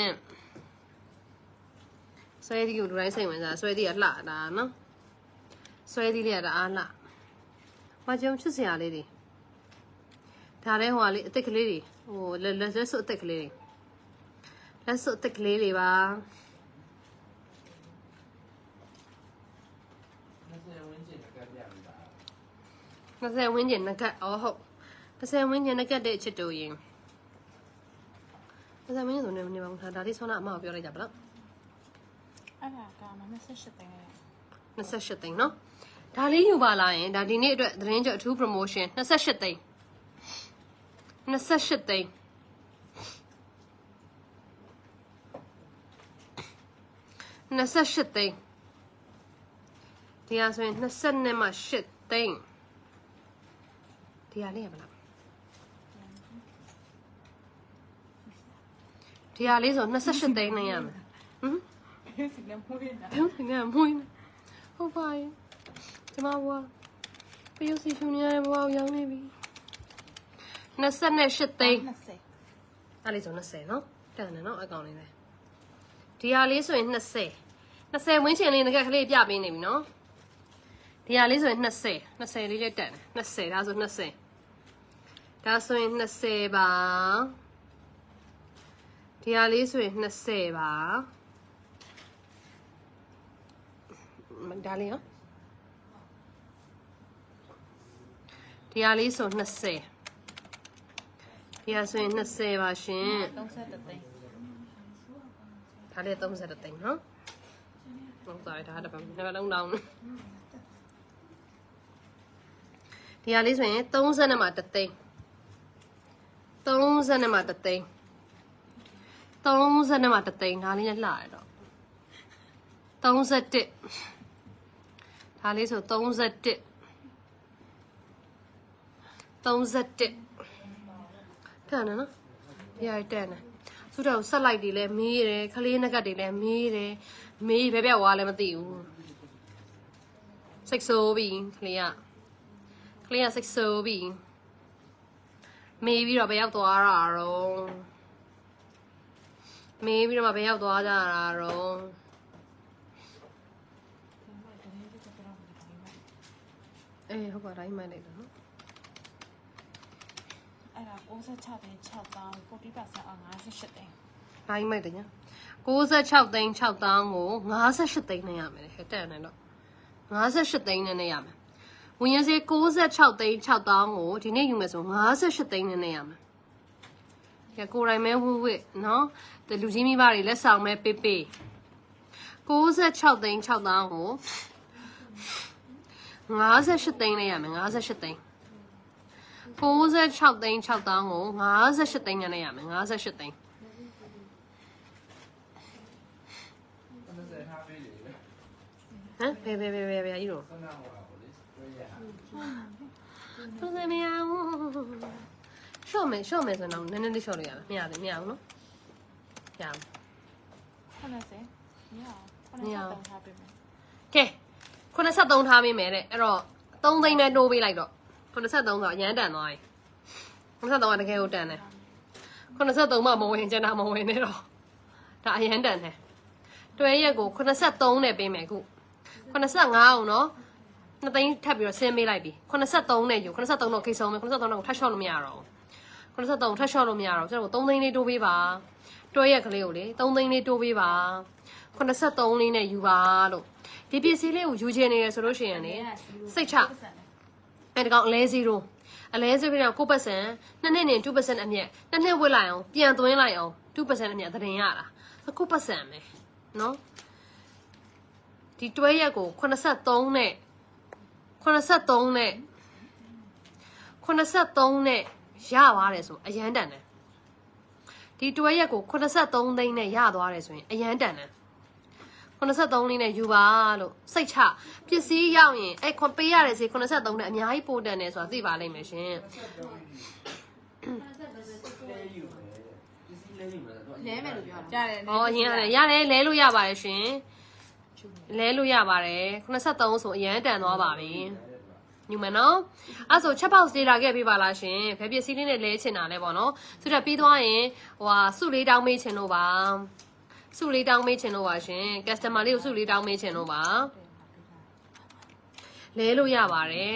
ဆွဲသီးကိုလူတိုင်းစိတ်ဝင်စားဆွဲသီးကလှတာနော်ဆွဲသီးလေးကတအားလှမကြုံချစ်စရာလေးတွေဒါလည်းဟိုလေးအသက်ကလေးတွေဟိုလက်စွပ်အသက်ကလေးတွေလက်စွပ်အသက်ကလေးတွေပါ 20ဝင်းကျင်တကပြပေးတာ 20ဝင်းကျင်နဂတ်ဟုတ်20ဝင်းကျင်နဂတ်တဲ့အချစ်တူရင်20ဝင်းကျင်ဆိုနေပါဦးဒါလေးဆောနာအမကိုပြောလိုက်ကြပါလားအဲ့ဒါကမှ28သိန်းနဲ့ 28သိန်းနော်ဒါလေးယူပါလားယင်ဒါဒီနေ့အတွက်သတင်းကြအထူး promotion 28သိန်း28သိန်း28သိန်းဒီဟာဆိုရင်20နဲ့မှ8သိန်းဒီဟာလေးရမလားဒီဟာလေးဆို28သိန်းနဲ့ရမယ်ဟမ်စီလည်းမွေးနေတာဘယ်လိုလဲမွေးဟုတ်ပါရဲ့ကျမဘွားပယုစီဖြူနေရတဲ့ဘွားကိုရောက်နေပြီ28သိန်းအဲ့လေးဆို20နော်တန်တယ်နော်အကောင်လေးပဲဒီဟာလေးဆိုရင်20ဝင်းချင်လေးငကက်ကလေးပြပေးနေပြီနော်ဒီဟာလေးဆိုရင်20လေးလေးတက်တယ်20ဒါဆို20ဒါဆိုရင်20ပါဒီဟာလေးဆိုရင်20ပါဒါလေးနော်ဒီဟာလေးဆို20ဒီဟာဆိုရင်20ပါရှင် 33သိန်းဒါလေး33သိန်းနော်ဟုတ်သားဒါတစ်ပတ်လုံးတောင်းဒီဟာလေးဆိုရင်30နဲ့မှ1သိန်း30နဲ့မှ1သိန်း30နဲ့မှ1သိန်းဒါလေးနဲ့လှရတော့31ဒါလေးဆို31တန်နော်ဒီဟာတန်တယ်စုတော့ဆက်လိုက်တွေလည်းမေးတယ်ခလေးနဂတ်တွေလည်းမေးတယ်မေးဘယ်ပြောက်သွားလဲမသိဘူးစိတ်ဆိုးပြီခလေးကစိတ်ဆိုးပြီမေးပြီးတော့ဘယ်ရောက်သွားတာတော့မေးပြီးတော့ဘယ်ရောက်သွားကြတာတော့အေးဟုတ်ပါတိုင်းမှန်လိုက်တယ်နော်အဲ့ဒါ96သိန်း6တောင်း 40% အောင်58သိန်းတိုင်းမှန်တယ်ညာ96သိန်း6တောင်းကို58သိန်းနဲ့ရမယ်ဟဲ့တက်နေတော့58သိန်းနဲ့ရမယ်ဝင်ရစေ96သိန်း6တောင်းကိုဒီနေ့ယူမယ်ဆို58သိန်းနဲ့ရမယ်ကဲကိုယ်တိုင်မဲဝှနော်လူကြီးမိဘတွေလက်ဆောင်မဲပေး96သိန်း6တောင်းကို58သိန်းနဲ့ရမယ်58သိန်း96သိန်း6တောင်းကို58သိန်းနဲ့ရမယ်58သိန်းဟမ်ဘယ်ကြီးတော့သူစနေအောင်ရှော့မယ်ဆိုတော့နည်းနည်းလေးရှော့လို့ရလားမရဘူးနော်ရအောင် 80မရအောင်83ထားပေးမယ်ကဲ83ထားပေးမယ်တဲ့အဲ့တော့3သိန်းပဲတိုးပေးလိုက်တော့83ဆိုအရန်တန်သွားပြီ83ကတကယ်ကိုတန်တယ်83မှမဝင်ကျန်တာမဝင်နဲ့တော့ဒါအရန်တန်တယ်တွဲရက်ကို83နဲ့ပေးမယ်ခု85အောင်နော်2သိန်းထပ်ပြီးတော့ဆင်းပေးလိုက်ပြီ83နဲ့ယူ83တော့ခိတ်ဆုံးမယ်83တော့ထပ်လျှော့လို့မရတော့ဘူး83ထပ်လျှော့လို့မရတော့ကျွန်တော်3သိန်းလေးတိုးပေးပါတွဲရက်ကလေးကိုလေ3သိန်းလေးတိုးပေးပါ83လေးနဲ့ယူပါလို့ဒီပစ္စည်းလေးကိုယူချင်နေရဆိုလို့ရှိရင်လေစိတ်ချအဲ့ဒီကောင်အလဲ0တော့9%နှစ်နှစ်နဲ့2%အမြတ်နှစ်နှစ်ဝစ်လိုက်အောင်ပြန်သွင်းလိုက်အောင်2%အမြတ်သတင်ရတာ9%ပဲနော်ဒီတွဲရက်ကို83နဲ့ရပါတယ်ဆိုအရန်တန်တယ်ဒီတွဲရက်ကို83သိန်းနဲ့ရသွားတယ်ဆိုရင်အရန်တန်တယ်83လေးနဲ့ယူပါလို့စိတ်ချပစ္စည်းရောက်ရင်အဲ့ပေးရတဲ့ဈေး83နဲ့အများကြီးပိုတန်တယ်ဆိုတာသိပါလိမ့်မယ်ရှင်လဲမယ်လို့ပြောတာကြားတယ်။အော်အရင်ရတယ်လဲလို့ရပါတယ်ရှင်။လဲလို့ရပါတယ်83ဆိုအရန်တန်သွားပါပြီ။ညူမယ်နော်။အဲ့ဆိုချက်ပေါက်ဒေတာခဲ့ပေးပါလားရှင်။ဘယ်ပစ္စည်းလေးနဲ့လဲချင်တာလဲပေါ့နော်။ဆိုတော့ပြီးသွားရင်စုလေးတောင်းမေးချင်လို့ပါ။စုလေးတောင်းမေးချင်လို့ပါရှင်။ customer လေးကိုစုလေးတောင်းမေးချင်လို့ပါ။လဲလို့ရပါတယ်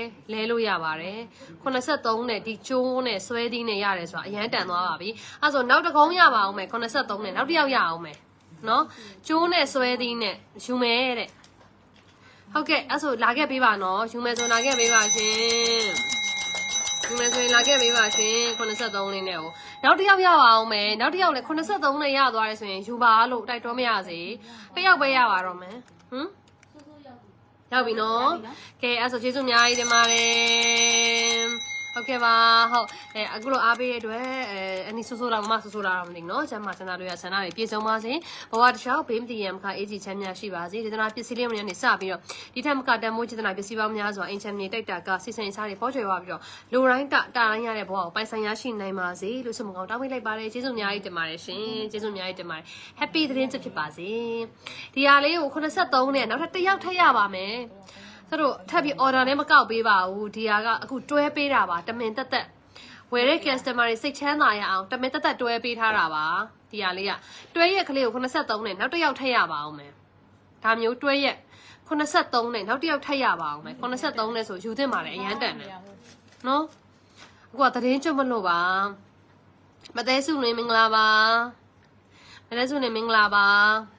83နဲ့ဒီကျိုးနဲ့ဆွဲသီးနဲ့ရတယ်ဆိုတာအရန်တန်သွားပါပြီအဲဆိုနောက်တစ်ကုန်းရပါအောင်မယ်83နဲ့နောက်တစ်ယောက်ရအောင်မယ်နော်ကျိုးနဲ့ဆွဲသီးနဲ့ယူမယ်တဲ့ဟုတ်ကဲ့အဲဆိုလာခဲ့ပေးပါနော်ယူမယ်ဆိုလာခဲ့ပေးပါရှင်ယူမယ်ဆိုရင်လာခဲ့ပေးပါရှင်83လေးနဲ့ကိုနောက်တစ်ယောက်ရအောင်မယ်နောက်တစ်ယောက်လည်း83နဲ့ရသွားတယ်ဆိုရင်ယူပါလို့တိုက်တွန်းမရစေတစ်ယောက်ပဲရပါတော့မယ်ဟမ်ရောက်ပြီနော်ကဲအဲ့ဆိုကျေးဇူးအများကြီးတင်ပါတယ်ဟုတ်ကဲ့ပါဟုတ်အခုလိုအားပေးရတဲ့အတွက်အနီဆိုးဆိုးလာမဆိုးဆိုးလာတော့မသိဘူးเนาะကျမ်းမာချမ်းသာတို့ရဆန္ဒတွေပြည့်စုံပါစေဘဝတစ်လျှောက်ဘေးမတည်ရမခအေးကြီးချမ်းမြေရှိပါစေဒေသနာပစ္စည်းလေးမနေစပြီးတော့ဒီထက်မကတန်မိုးဒေသနာပစ္စည်းပေါင်းများစွာအင်ချမ်းမြေတိုက်တာကစီစဉ်စားတွေပေါ်ကျွယ်သွားပြီးတော့လိုတိုင်းတာတိုင်းရတဲ့ဘဝကိုပိုင်ဆိုင်ရရှိနိုင်ပါစေလို့ဆုမကောင်းတောင်းပေးလိုက်ပါတယ်ကျေးဇူးအများကြီးတင်ပါတယ်ရှင်ကျေးဇူးအများကြီးတင်ပါတယ် Happy သတင်းဖြစ်ပါစေဒီဟာလေးကို83နဲ့နောက်ထပ်တစ်ယောက်ထပ်ရပါမယ်သူတို့ထပ်ပြီး order နဲ့မကောက်ပေးပါဘူးဒီဟာကအခုတွဲပေးတာပါတမင်တက်တက်ဝယ်တဲ့ customer တွေစိတ်ချမ်းသာရအောင်တမင်တက်တက်တွဲပေးထားတာပါဒီဟာလေးကတွဲရက်ကလေးကို83နဲ့နောက်တစ်ယောက်ထပ်ရပါအောင်မယ်ဒါမျိုးတွဲရက်83နဲ့နောက်တစ်ယောက်ထပ်ရပါအောင်မယ်83နဲ့ဆိုယူသင့်ပါတယ်အရန်တန်တယ်နော်အခုကသတင်းကျွတ်မလို့ပါမသေးစုနေမင်္ဂလာပါမသေးစုနေမင်္ဂလာပါ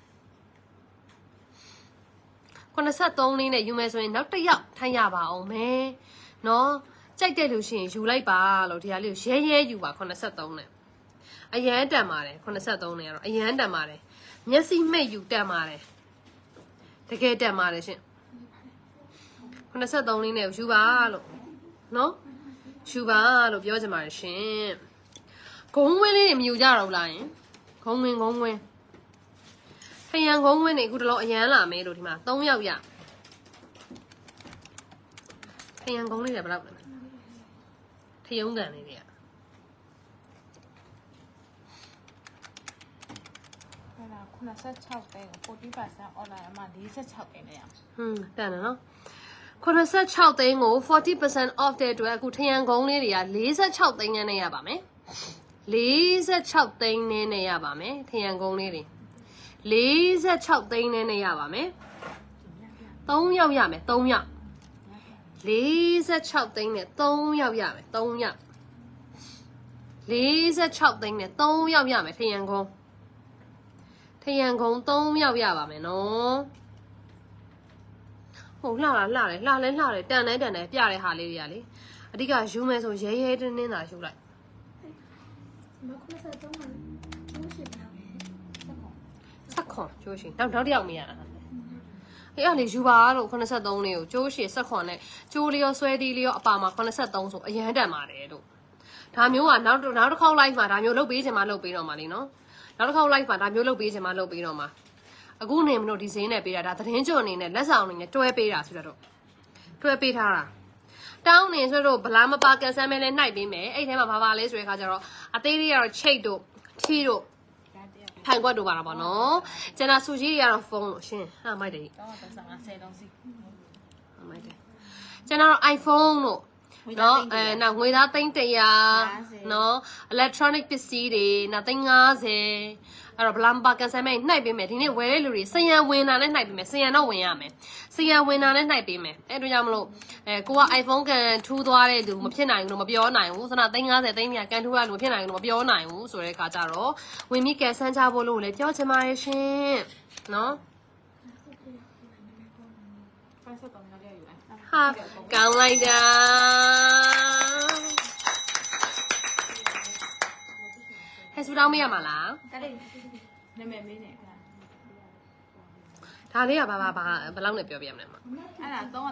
83လေးနဲ့ယူမယ်ဆိုရင်နောက်တစ်ယောက်ထိုင်ရပါအောင်မယ်နော်ကြိုက်တဲ့လူရှင်ယူလိုက်ပါလို့ဒီဟာလေးကိုရဲရဲယူပါ83နဲ့အရန်တန်ပါတယ်83နဲ့ကတော့အရန်တန်ပါတယ်မျက်စိမှိတ်ယူတန်ပါတယ်တကယ်တန်ပါတယ်ရှင်83လေးနဲ့ယူပါလို့နော်ယူပါလို့ပြောချင်ပါတယ်ရှင်ဂုံးဝင်းလေးတွေမယူကြတော့ဘူးလားယင်ဂုံးဝင်းခရံဂုံးဝင်းနေအခုတလုံးအရန်လာမယ်လို့ဒီမှာ3ယောက်ရခရံဂုံးလေးတွေဘယ်လောက်လဲထယုံကန်လေးတွေက 86ပဲ40% online အမှ46ပဲနဲ့ရတန်တယ်နော်86သိန်းကို40% off တဲ့အတွက်အခုထရန်ကုန်းလေးတွေက46သိန်းနဲ့ရပါမယ်46သိန်းနဲ့ရပါမယ်ထရန်ကုန်းလေးတွေ46သိန်းနဲ့ရပါမယ်3ယောက်ရမယ်3ယောက်46သိန်းနဲ့3ယောက်ရမယ်3ယောက်46သိန်းနဲ့3ယောက်ရမယ်ထရန်ကုန်း3ယောက်ရပါမယ်နော်ဟုတ်လှတယ်တန်တယ်ပြတဲ့ဟာလေးတွေကလေအဓိကယူမယ်ဆိုရဲရဲတင်းတင်းသာယူလိုက်ကျိုးရှင်နောက်တစ်ယောက်မရတာအဲ့အလေယူပါလို့83လေးကိုကျိုးရှင်16နဲ့ကျိုးလေးရောဆွဲတီးလေးရောအပါမှာ83ဆိုအရန်တန်ပါတယ်တို့ဒါမျိုးကနောက်တစ်ခေါက် live မှာဒါမျိုးလုပ်ပေးချင်မှလုပ်ပေးတော့မှာလीနော်နောက်တစ်ခေါက် live မှာဒါမျိုးလုပ်ပေးချင်မှလုပ်ပေးတော့မှာအခုနေမလို့ဒီဈေးနဲ့ပေးတာဒါသတင်းကြွအနေနဲ့လက်ဆောင်အနေနဲ့တွဲပေးတာဆိုတော့တွဲပေးထားတာတောင်းနေဆိုတော့ဗလာမပါကန်ဆယ်မဲနဲ့နှိုက်ပေးမယ်အဲ့ထဲမှာဘာလဲဆိုတဲ့အခါကျတော့အသေးလေးကတော့ချိတ်တို့ထီတို့ထိုင်ကွက်တို့ပါတာပေါ့နော်ကျန်တာဆူကြီးတွေကတော့ဖုန်းလို့ရှင်ဟာမိုက်တယ် 335 10လုံးစီမိုက်တယ်ကျန်တာတော့ iPhone တို့နော်နောက်ငွေသား300နော် electronic ပစ္စည်းတွေနောက်350အဲ့တော့ဗလာမပါကန်ဆယ်မဲနှိုက်ပေးမယ်ဒီနေ့ဝယ်တဲ့လူတွေစရန်ဝင်တာနဲ့နှိုက်ပေးမယ်စရန်တော့ဝင်ရမယ်စရန်ဝင်တာနဲ့နှိုက်ပေးမယ်အဲ့တို့ကြောင့်မလို့ကိုက iPhone ကန်ထူးသွားတဲ့လူမဖြစ်နိုင်ဘူးလို့မပြောနိုင်ဘူးစန350 300ကန်ထူးရလူမဖြစ်နိုင်ဘူးလို့မပြောနိုင်ဘူးဆိုတဲ့အခါကျတော့ဝင်ပြီးကန်ဆန်းချဖို့လို့လည်းပြောချင်ပါတယ်ရှင်နော်ဟာကောင်းလိုက်တာဟဲ့စူတောင်းမရမှာလားဒါလေးနာမည်မင်းနဲ့ဒါလေးကဘာဘယ်လောက်နဲ့ပြောပြရမလဲမအဲ့ဒါ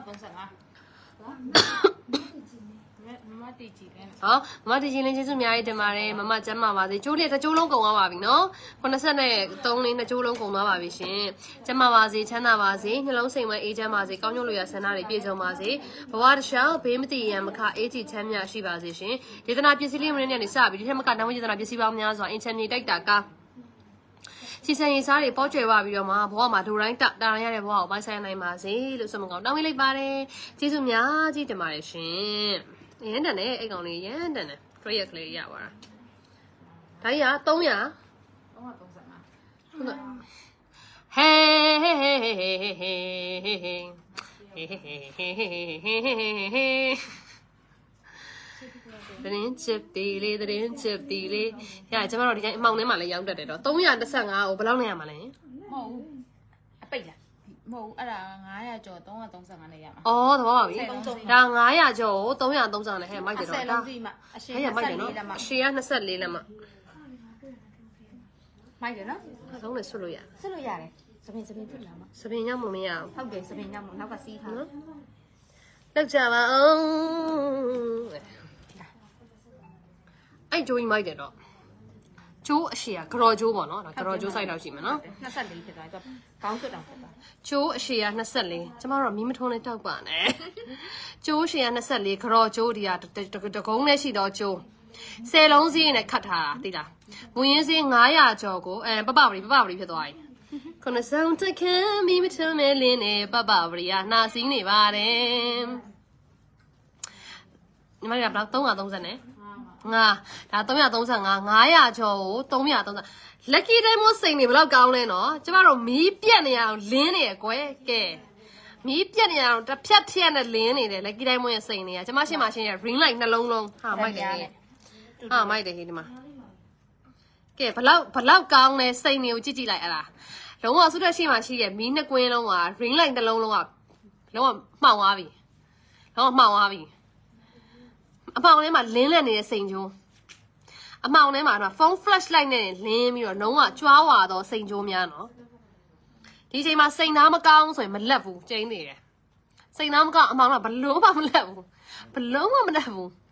335မမတီကြည့်တယ်ဟောမမတီကြည့်လေးကျေးဇူးအများကြီးတင်ပါတယ်မမကျမ်းမာပါစေကျိုးလေးတစ်ကျိုးလုံးကုန်သွားပါပြီနော်83လေးနှစ်ကျိုးလုံးကုန်သွားပါပြီရှင်ကျမ်းမာပါစေချမ်းသာပါစေနှလုံးစိမ်ဝဲအေးချမ်းပါစေကောင်းကျိုးလိုရဆန္ဒတွေပြည့်စုံပါစေဘဝတစ်လျှောက်ဘေးမတည်ရန်မခအေးချမ်းချမ်းမြေရှိပါစေရှင်ဒေသနာပစ္စည်းလေးမင်းနဲ့နေစပြီးဒီထက်မကတောင်းဝဒေသနာပစ္စည်းပေါင်းများစွာအင်ချမ်းမြေတိုက်တာကစီစံရင်စားတွေပေါကျွယ်သွားပြီးတော့မှဘဝမှာဒိုတိုင်းတာရတဲ့ဘဝကိုပိုင်းဆိုင်နိုင်ပါစေလို့ဆုမကောင်းတောင်းပေးလိုက်ပါတယ်ကျေးဇူးများကြီးတင်ပါတယ်ရှင်ရန်တန်နဲ့အိတ်ကောင်လေးရန်တန်နဲ့ခရက်လေးရပါတာဒါကြီးက300 335ဟေးသတင်းချစ်တီလေးရကျွန်တော်တို့ဒီတိုင်းအမောင်ထဲမှာလည်းရောင်းတတ်တယ်တော့325ကိုဘယ်လောက်နဲ့ရမှာလဲမဟုတ်ဘူးအပိတ်လားမဟုတ်အဲ့ဒါ900ကျော်335နဲ့ရမှာအော်သဘောပါပြီဒါ900ကျော်ကို335နဲ့ဟဲ့မိုက်တယ်တော့ 10လုံးစီမှာအရှည်24လက်မှာအရှည်က24လက်မှာမိုက်တယ်နော်အဆုံးနဲ့ဆွတ်လို့ရတယ်စပင်ဖြစ်လာမှာစပင်ညောင်းမလို့မရဘူးဟုတ်တယ်စပင်ညောင်းမနောက်ကစီးထားလောက်ကြပါအောင်အဲ့ဂျိုးကြီးမိုက်တယ်တော့ဂျိုးအရှေကဂရော်ဂျိုးပေါ့နော်ဒါဂရော်ဂျိုးစိုက်တော့ရှိမယ်နော် 24ဖြစ်သွားပြီခေါင်းစွတ်တောင်ဖြစ်သွားဂျိုးအရှေက24ကျမတို့မီးမထုံးနဲ့တောက်ပါနဲ့ဂျိုးရှေက24ဂရော်ဂျိုးဒီကတကုန်းနဲ့ရှိတော့ဂျိုး10လုံးစီးနဲ့ခတ်ထားတာသိလားမွေးရင်းစင်း900ကျော်ကိုပပပရီဖြစ်သွားပြီခုနဆောင်တခမ်းမီးမထုံးနဲ့လင်းနေပပပရီကနှာစင်းနေပါတယ်ညီမတို့ကဘယ်လောက်330နဲ့ငါဒါ335 900ကျော်ကို330 lucky diamond စိန်နေဘယ်လောက်ကောင်းလဲနော်ကျမတို့မီးပြက်နေအောင်လင်းနေရကွယ်ကဲမီးပြက်နေအောင်တစ်ဖြတ်နဲ့လင်းနေတယ် lucky diamond ရဲ့စိန်တွေကကျမရှင်းရ ring light နှလုံးလုံးဟာမိုက်တယ်မိုက်တယ်ဟေးဒီမှာကဲဘယ်လောက်ကောင်းလဲစိန်တွေကိုကြည့်လိုက်အဲ့ဒါလုံးဝဆုတက်ရှင်းမှရှိရဲ့မီးနှစ်ကွင်းလုံးက ring light နှလုံးလုံးကလုံးဝမှောင်သွားပြီအပေါင်ထဲမှာလင်းလက်နေတဲ့စိန်ကျိုးအမောင်ထဲမှာတော့ဖုန်း flashlight နဲ့လင်းပြီးတော့လုံးဝကြွားဝါတော့စိန်ကျိုးများနော်ဒီချိန်မှာစိန်သားမကောင်းဆိုရင်မလက်ဘူးကျင်းနေတယ်စိန်သားမကောင်းအမောင်ကဘလုံးမှမလက်ဘူး